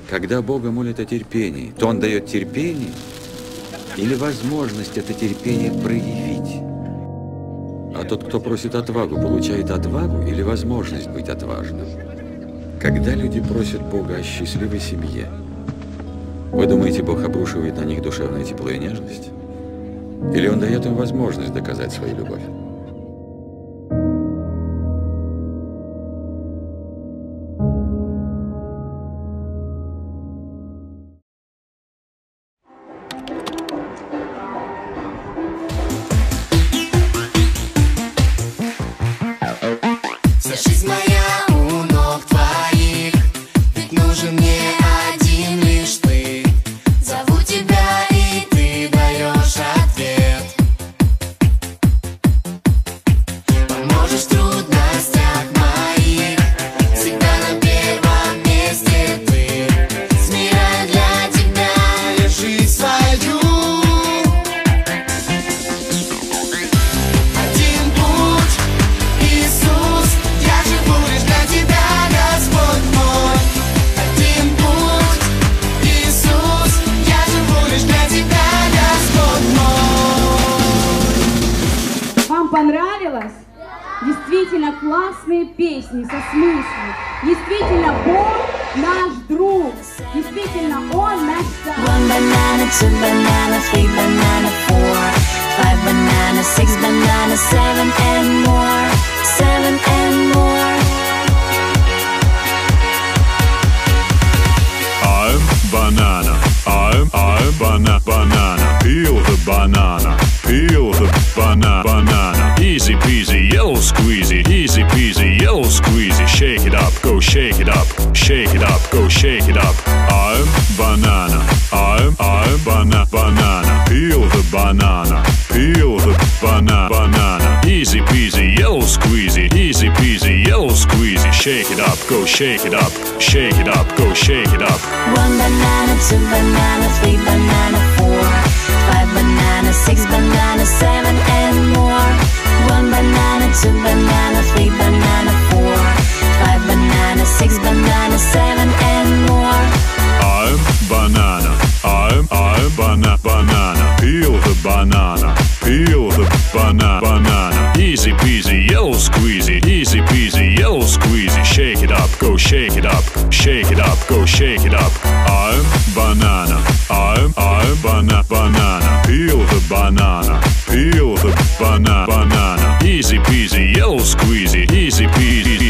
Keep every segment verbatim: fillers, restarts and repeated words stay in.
Когда Бога молят о терпении, то Он дает терпение или возможность это терпение проявить? А тот, кто просит отвагу, получает отвагу или возможность быть отважным? Когда люди просят Бога о счастливой семье, вы думаете, Бог обрушивает на них душевное тепло и нежность? Или Он дает им возможность доказать свою любовь? Понравилось? Действительно классные песни со смыслом. Действительно, Бог наш друг. Действительно, Он наш сын. One banana, two banana, three banana, four, five banana, six banana, seven and more, seven and more. I'm banana. I'm I'm banana banana. Peel the banana. Peel the banana banana. Easy peasy, yellow squeezy. Easy peasy, yellow squeezy. Shake it up, go shake it up. Shake it up, go shake it up. I'm banana. I'm I'm banana banana. Peel the banana. Peel the banana banana. Easy peasy, yellow squeezy. Easy peasy, yellow squeezy. Shake it up, go shake it up. Shake it up, go shake it up. One banana, two banana, three banana, four, five banana, six banana, seven and more. One banana, two banana, three banana, four, five banana, six banana, seven and more. I'm banana. I'm I'm banana banana. Peel the banana. Peel the banana banana. Easy peasy, yellow squeezy. Easy peasy, yellow squeezy. Shake it up, go shake it up. Shake it up, go shake it up. I'm banana. I'm I'm banana banana. Peel the banana. Peel the banana banana. Easy peasy, yellow squeezy. Easy peasy.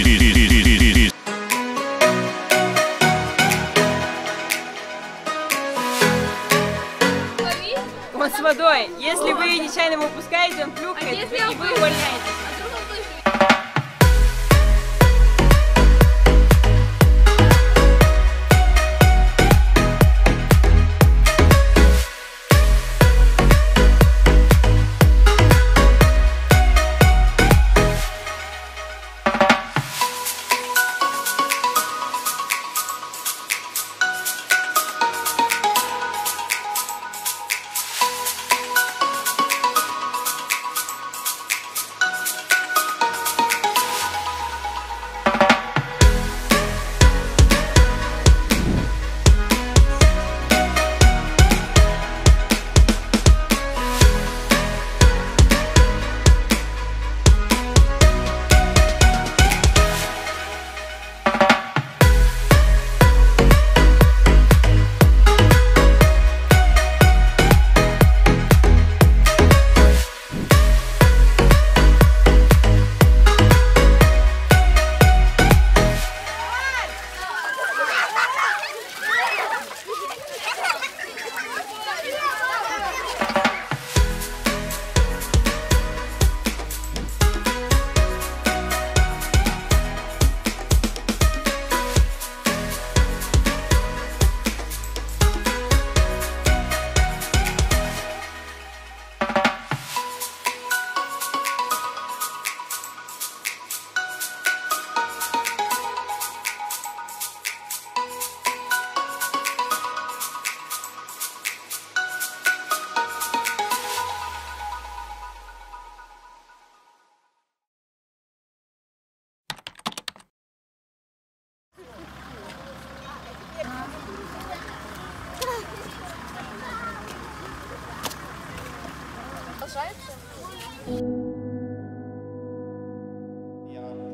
Он с водой. Если вы нечаянно его упускаете, он плюхает, и вы увольняетесь.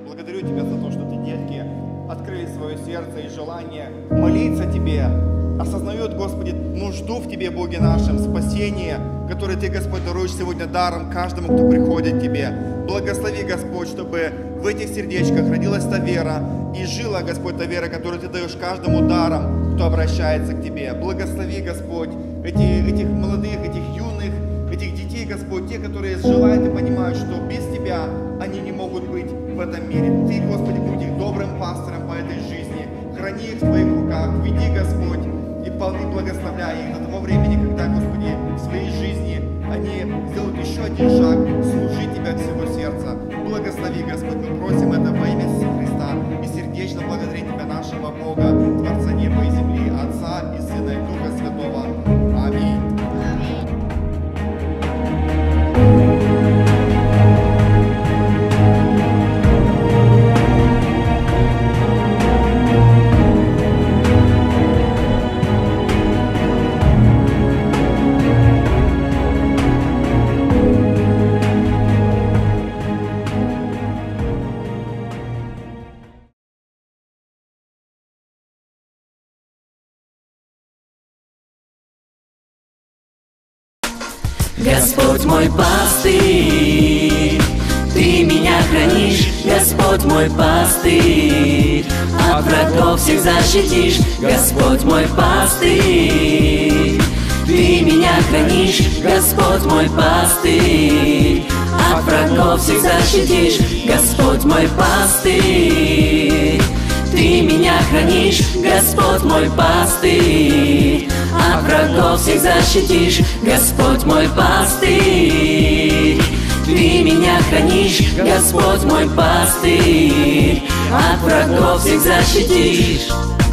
Благодарю Тебя за то, что эти детки открыли свое сердце и желание молиться Тебе, осознают, Господи, нужду в Тебе, Боге нашим, спасение, которое Ты, Господь, даруешь сегодня даром каждому, кто приходит к Тебе. Благослови, Господь, чтобы в этих сердечках родилась та вера и жила, Господь, та вера, которую Ты даешь каждому даром, кто обращается к Тебе. Благослови, Господь, эти, этих молодых, этих юных, этих детей, Господь, те, которые желают и понимают, что без Тебя они не могут быть в этом мире. Ты, Господи, будь их добрым пастором по этой жизни. Храни их в Твоих руках, веди, Господь, и полны благословляй их до того времени, когда, Господи, в своей жизни они сделают еще один шаг, служить Тебя от всего сердца. Благослови, Господь, мы просим это во имя Иисуса Христа и сердечно благодарим Тебя, нашего Бога, Творца неба и земли, Отца и Сына и Духа Святого. Аминь. Господь мой пастырь, Ты меня хранишь, Господь мой пастырь, от врагов всех защитишь, Господь мой пастырь, Ты меня хранишь, Господь мой пастырь, от врагов всех защитишь, Господь мой пастырь. Ты меня хранишь, Господь мой пастырь, от врагов всех защитишь, Господь мой пастырь. Ты меня хранишь, Господь мой пастырь, от врагов всех защитишь.